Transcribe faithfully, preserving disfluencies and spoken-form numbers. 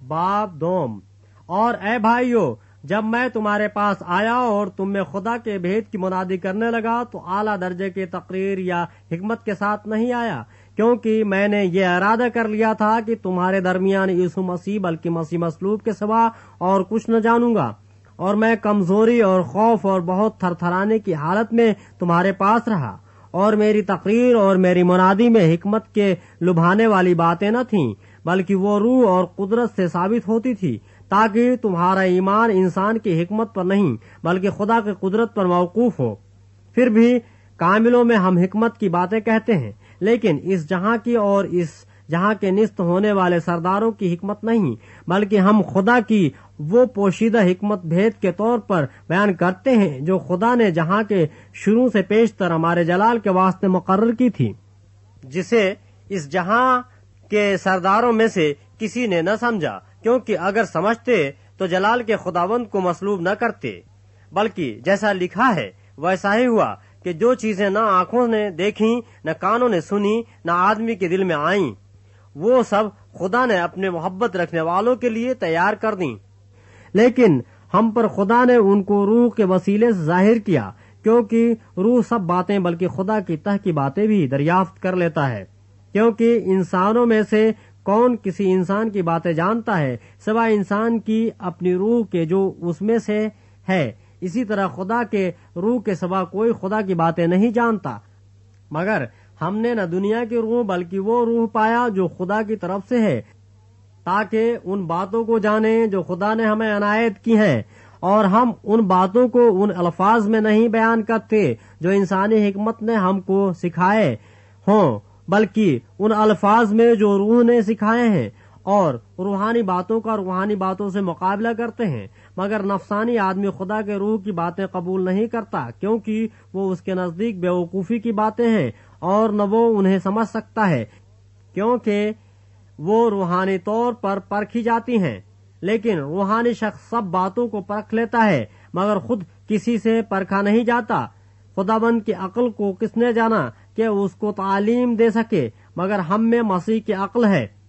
باب دوم۔ اور اے بھائیو، جب میں تمہارے پاس آیا اور تم میں خدا کے بھید کی منادی کرنے لگا تو اعلیٰ درجے کی تقریر یا حکمت کے ساتھ نہیں آیا، کیونکہ میں نے یہ ارادہ کر لیا تھا کہ تمہارے درمیان یسوع مسیح بلکہ مسیح مصلوب کے سوا اور کچھ نہ جانوں گا، اور میں کمزوری اور خوف اور بہت تھر تھرانے کی حالت میں تمہارے پاس رہا، اور میری تقریر اور میری منادی میں حکمت کے لبھانے والی باتیں نہ تھیں، بلکہ وہ روح اور قدرت سے ثابت ہوتی تھی، تاکہ تمہارا ایمان انسان کی حکمت پر نہیں بلکہ خدا کی قدرت پر موقوف ہو۔ پھر بھی کاملوں میں ہم حکمت کی باتیں کہتے ہیں، لیکن اس جہاں کی اور اس جہاں کے نست ہونے والے سرداروں کی حکمت نہیں، بلکہ ہم خدا کی وہ پوشیدہ حکمت بھید کے طور پر بیان کرتے ہیں جو خدا نے جہاں کے شروع سے پیشتر ہمارے جلال کے واسطے مقرر کی تھی، جسے اس جہاں کے سرداروں میں سے کسی نے نہ سمجھا، کیونکہ اگر سمجھتے تو جلال کے خداوند کو مصلوب نہ کرتے، بلکہ جیسا لکھا ہے ویسا ہی ہوا کہ جو چیزیں نہ آنکھوں نے دیکھیں نہ کانوں نے سنی نہ آدمی کے دل میں آئیں، وہ سب خدا نے اپنے محبت رکھنے والوں کے لیے تیار کر دیں، لیکن ہم پر خدا نے ان کو روح کے وسیلے سے ظاہر کیا، کیونکہ روح سب باتیں بلکہ خدا کی تہ کی باتیں بھی دریافت کر لیتا ہے، کیونکہ انسانوں میں سے کون کسی انسان کی باتیں جانتا ہے سوائے انسان کی اپنی روح کے جو اس میں سے ہے، اسی طرح خدا کے روح کے سوا کوئی خدا کی باتیں نہیں جانتا، مگر ہم نے نہ دنیا کی روح بلکہ وہ روح پایا جو خدا کی طرف سے ہے، تاکہ ان باتوں کو جانیں جو خدا نے ہمیں عنایت کی ہیں، اور ہم ان باتوں کو ان الفاظ میں نہیں بیان کرتے جو انسانی حکمت نے ہم کو سکھائے ہوں، بلکہ ان الفاظ میں جو روح نے سکھائے ہیں، اور روحانی باتوں کا روحانی باتوں سے مقابلہ کرتے ہیں، مگر نفسانی آدمی خدا کے روح کی باتیں قبول نہیں کرتا، کیونکہ وہ اس کے نزدیک بیوقوفی کی باتیں ہیں اور نہ وہ انہیں سمجھ سکتا ہے، کیونکہ وہ روحانی طور پر پرکھی جاتی ہیں، لیکن روحانی شخص سب باتوں کو پرکھ لیتا ہے، مگر خود کسی سے پرکھا نہیں جاتا۔ خداوند کی عقل کو کس نے جانا کہ اس کو تعلیم دے سکے، مگر ہم میں مسیح کی عقل ہے۔